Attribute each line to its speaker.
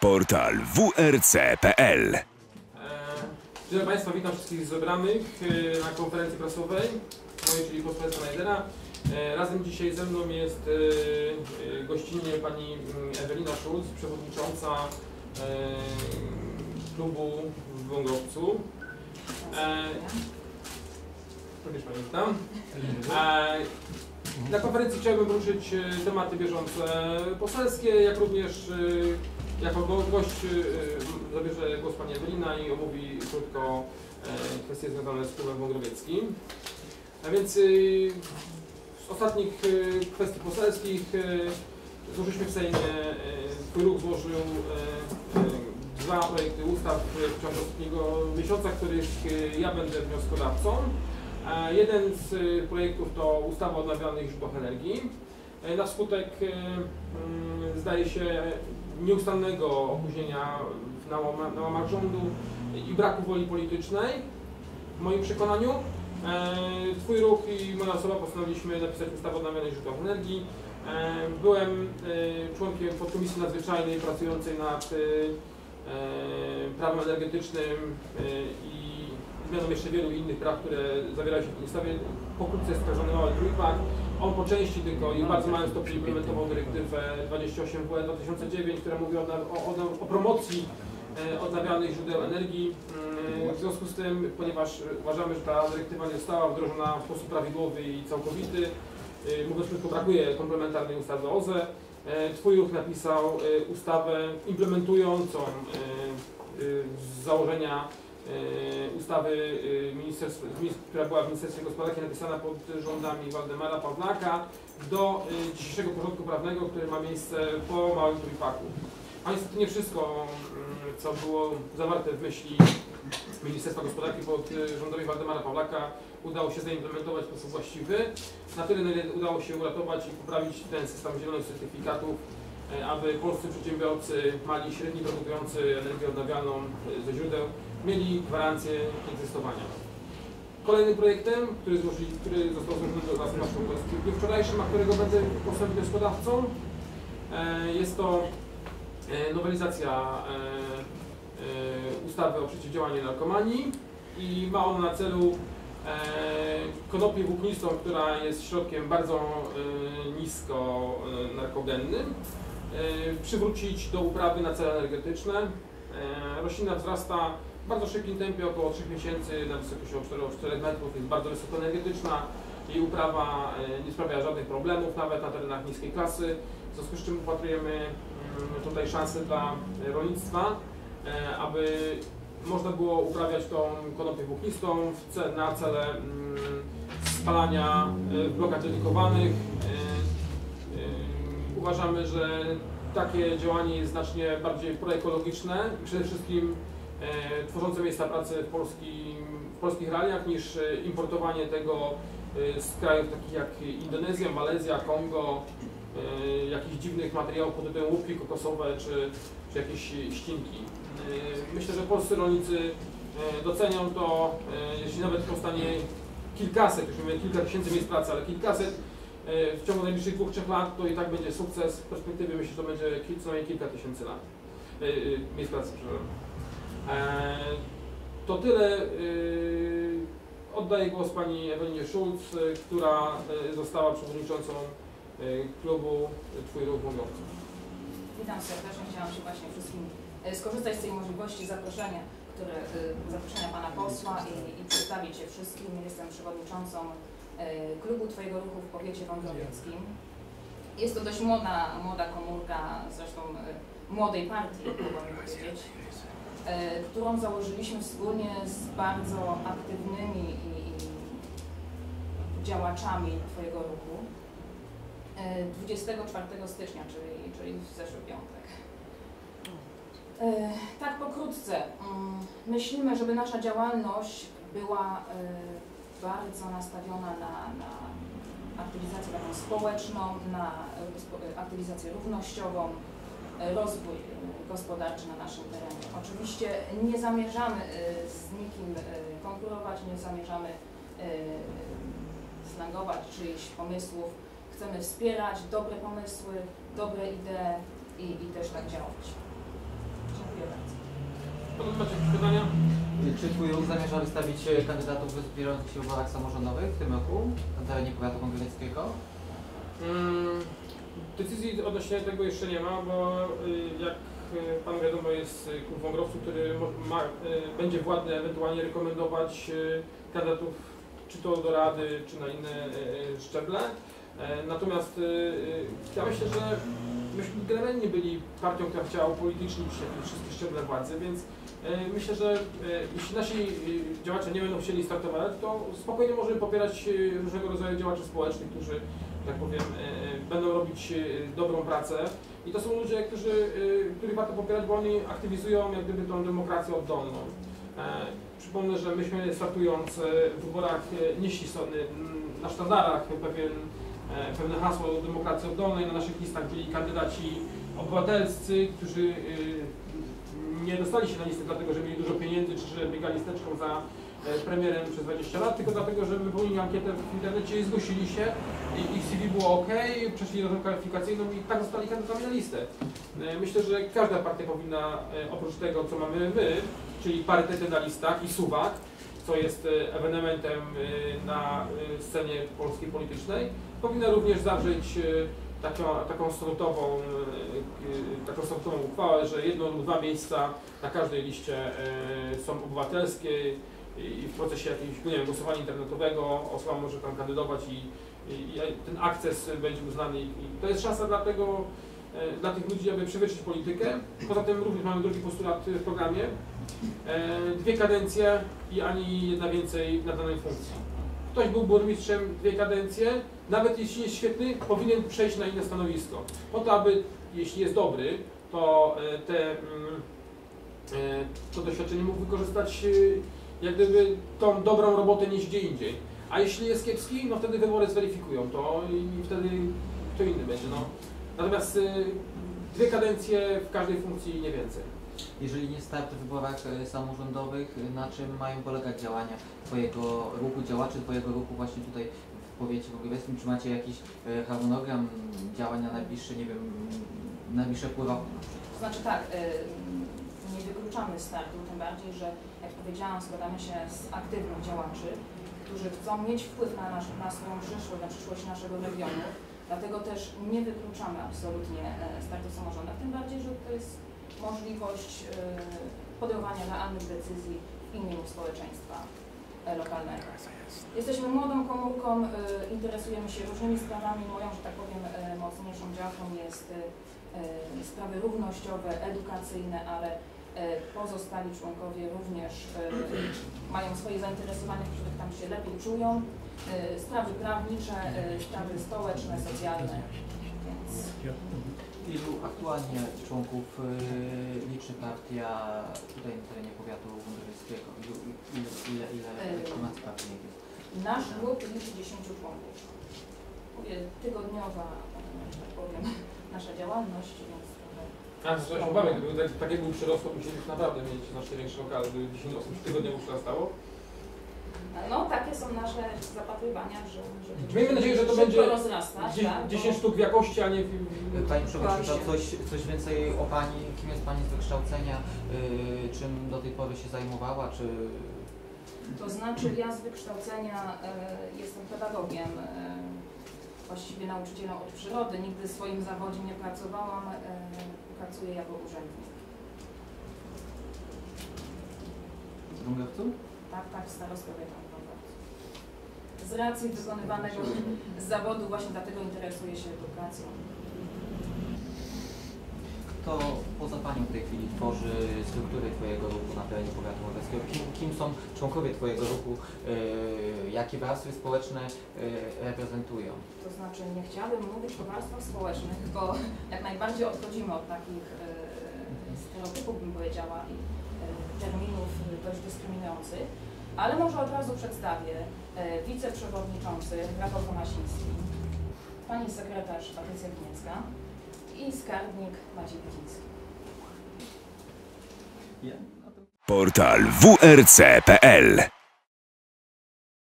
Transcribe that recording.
Speaker 1: Portal WRC.pl.
Speaker 2: Dzień dobry Państwa, witam wszystkich zebranych na konferencji prasowej mojej, czyli posła Schneidera. Razem dzisiaj ze mną jest gościnnie pani Ewelina Schulz, przewodnicząca klubu w Wągrowcu. Również Pani witam. Na konferencji chciałbym poruszyć tematy bieżące poselskie, jak również jako gość zabierze głos pani Ewelina i omówi krótko kwestie związane z klubem wągrowieckim. A więc z ostatnich kwestii poselskich złożyliśmy w Sejmie, twój ruch złożył dwa projekty ustaw w ciągu ostatniego miesiąca, których ja będę wnioskodawcą. Jeden z projektów to ustawa o odnawialnych źródłach energii. Na skutek, zdaje się, nieustannego opóźnienia na łamach rządu i braku woli politycznej, w moim przekonaniu, twój ruch i moja osoba postanowiliśmy napisać ustawę o odnawialnych źródłach energii. Byłem członkiem podkomisji nadzwyczajnej pracującej nad prawem energetycznym i zmianą jeszcze wielu innych praw, które zawierają się w tej ustawie. Pokrótce jest wskażony mały trójpak. On po części tylko i w bardzo małym stopniu implementował dyrektywę 28WE 2009, która mówi o promocji odnawialnych źródeł energii. W związku z tym, ponieważ uważamy, że ta dyrektywa nie została wdrożona w sposób prawidłowy i całkowity, mówiąc krótko, brakuje komplementarnej ustawy o OZE. Twój ruch napisał ustawę implementującą z założenia ustawy, która była w Ministerstwie Gospodarki napisana pod rządami Waldemara Pawlaka, do dzisiejszego porządku prawnego, który ma miejsce po małym trójpaku. A niestety nie wszystko, co było zawarte w myśli Ministerstwa Gospodarki pod rządami Waldemara Pawlaka, udało się zaimplementować w sposób właściwy. Na tyle, na ile udało się uratować i poprawić ten system zielonych certyfikatów, aby polscy przedsiębiorcy, mali i średni produkujący energię odnawialną ze źródeł, mieli gwarancję egzystowania. Kolejnym projektem, który został złożony do nas w dniu wczorajszym, a którego będę posłem wnioskodawcą, jest to nowelizacja ustawy o przeciwdziałaniu narkomanii i ma ona na celu konopię włóknistą, która jest środkiem bardzo nisko narkogennym, przywrócić do uprawy na cele energetyczne. Roślina wzrasta w bardzo szybkim tempie, około 3 miesięcy, na wysokości 4 metrów, jest bardzo wysokoenergetyczna. Jej uprawa nie sprawia żadnych problemów, nawet na terenach niskiej klasy, w związku z czym upatrujemy tutaj szansę dla rolnictwa, aby można było uprawiać tą konopię włóknistą na cele spalania w blokach dedykowanych. Uważamy, że takie działanie jest znacznie bardziej proekologiczne i przede wszystkim tworzące miejsca pracy w polskich realiach niż importowanie tego z krajów takich jak Indonezja, Malezja, Kongo, jakichś dziwnych materiałów pod tytułem łupki kokosowe czy jakieś ścinki. Myślę, że polscy rolnicy docenią to, jeśli nawet powstanie kilkaset, już nie mówię kilka tysięcy miejsc pracy, ale kilkaset w ciągu najbliższych 2-3 lat, to i tak będzie sukces. W perspektywie myślę, że to będzie co najmniej kilka tysięcy lat miejsc pracy. To tyle. Oddaję głos pani Ewelinie Schulz, która została przewodniczącą klubu Twój Ruch Wągrowcu.
Speaker 3: Witam serdecznie. Chciałam się właśnie wszystkim skorzystać z tej możliwości zaproszenia pana posła i przedstawić się wszystkim. Jestem przewodniczącą klubu Twojego Ruchu w powiecie wągrowieckim. Jest to dość młoda komórka, zresztą młodej partii, mogłabym powiedzieć, którą założyliśmy wspólnie z bardzo aktywnymi działaczami Twojego Ruchu 24 stycznia, czyli w zeszły piątek. Tak pokrótce, myślimy, żeby nasza działalność była bardzo nastawiona na aktywizację taką społeczną, na aktywizację równościową, rozwój gospodarczy na naszym terenie. Oczywiście nie zamierzamy z nikim konkurować, nie zamierzamy slangować czyichś pomysłów. Chcemy wspierać dobre pomysły, dobre idee i też tak działać.
Speaker 2: Macie jakieś pytania?
Speaker 4: Czy Twój ruch zamierza wystawić kandydatów zbierających się w wyborach samorządowych w tym roku na terenie powiatu wągrowieckiego?
Speaker 2: Decyzji odnośnie tego jeszcze nie ma, bo jak Pan wiadomo jest klub Wągrowców, który będzie władny ewentualnie rekomendować kandydatów czy to do Rady, czy na inne szczeble. Natomiast ja myślę, że myśmy generalnie byli partią, która chciała upolitycznić wszystkie szczeble władzy, więc myślę, że jeśli nasi działacze nie będą chcieli startować, to spokojnie możemy popierać różnego rodzaju działaczy społecznych, którzy, tak powiem, będą robić dobrą pracę. I to są ludzie, których warto popierać, bo oni aktywizują jak gdyby tą demokrację oddolną. Przypomnę, że myśmy startując w wyborach nieśli na sztandarach pewne hasło demokracji oddolnej. Na naszych listach byli kandydaci obywatelscy, którzy nie dostali się na listę dlatego, że mieli dużo pieniędzy, czy że biegali steczką za premierem przez 20 lat, tylko dlatego, że wypełnili ankietę w internecie i zgłosili się, ich CV było ok, przeszli drogę kwalifikacyjną i tak zostali kandydatami na listę. Myślę, że każda partia powinna, oprócz tego, co mamy my, czyli parytety na listach i suwak, co jest ewenementem na scenie polskiej politycznej, powinna również zawrzeć taką statutową uchwałę, że jedno lub dwa miejsca na każdej liście są obywatelskie i w procesie jakiegoś, nie wiem, głosowania internetowego osoba może tam kandydować i ten akces będzie uznany i to jest szansa dla tych ludzi, aby przewietrzyć politykę. Poza tym również mamy drugi postulat w programie. 2 kadencje i ani jedna więcej na danej funkcji. Ktoś był burmistrzem 2 kadencje, nawet jeśli jest świetny, powinien przejść na inne stanowisko. Po to, aby, jeśli jest dobry, to to doświadczenie mógł wykorzystać jak gdyby tą dobrą robotę niż gdzie indziej. A jeśli jest kiepski, no wtedy wybory zweryfikują to i wtedy kto inny będzie. No. Natomiast 2 kadencje w każdej funkcji, nie więcej.
Speaker 4: Jeżeli nie start w wyborach samorządowych, na czym mają polegać działania Twojego ruchu, działaczy Twojego ruchu właśnie tutaj w powiecie wągrowieckim? Czy macie jakiś harmonogram działań na najbliższe, nie wiem, najbliższe pół roku?
Speaker 3: To znaczy tak, nie wykluczamy startu, tym bardziej, że jak powiedziałam, składamy się z aktywnych działaczy, którzy chcą mieć wpływ na swoją przyszłość, na przyszłość naszego regionu. Dlatego też nie wykluczamy absolutnie startu w samorządach, tym bardziej, że to jest możliwość podejmowania realnych decyzji w imieniu społeczeństwa lokalnego. Jesteśmy młodą komórką, interesujemy się różnymi sprawami. Moją, że tak powiem, mocniejszą działką jest sprawy równościowe, edukacyjne, ale pozostali członkowie również mają swoje zainteresowania, w których tam się lepiej czują. Sprawy prawnicze, sprawy społeczne, socjalne. Więc...
Speaker 4: Ilu aktualnie członków liczy partia tutaj na terenie powiatu wągrowieckiego? Ile ma partii jest?
Speaker 3: Nasz klub liczy 10 członków. Mówię, tygodniowa, że tak powiem, nasza działalność, więc trochę...
Speaker 2: Obawy, gdyby takie był przyrost, to musielibyśmy naprawdę mieć znacznie większy lokal, gdyby 10 osób tygodniowo przyrastało.
Speaker 3: No, takie są nasze zapatrywania, że
Speaker 2: miejmy nadzieję, że to będzie
Speaker 3: rozrastać,
Speaker 2: 10 sztuk w jakości, a nie w...
Speaker 4: Pani Przewodnicząca, coś więcej o Pani, kim jest Pani z wykształcenia, czym do tej pory się zajmowała, czy...
Speaker 3: To znaczy, ja z wykształcenia jestem pedagogiem, właściwie nauczycielem od przyrody, nigdy w swoim zawodzie nie pracowałam, pracuję jako urzędnik.
Speaker 4: W Wągrowcu?
Speaker 3: Tak, starostowie tam w Wągrowcu. Z racji wykonywanego zawodu właśnie dlatego interesuję się edukacją.
Speaker 4: Kto poza Panią w tej chwili tworzy struktury Twojego ruchu na terenie powiatu wągrowskiego? Kim są członkowie Twojego ruchu? Jakie warstwy społeczne reprezentują?
Speaker 3: To znaczy, nie chciałabym mówić o warstwach społecznych, bo jak najbardziej odchodzimy od takich stereotypów, bym powiedziała, i terminów dość dyskryminujących, ale może od razu przedstawię wiceprzewodniczący Rafał Tomasiński, pani sekretarz Patrycja Gniecka i skarbnik Maciej Wiciński.
Speaker 1: Portal wrc.pl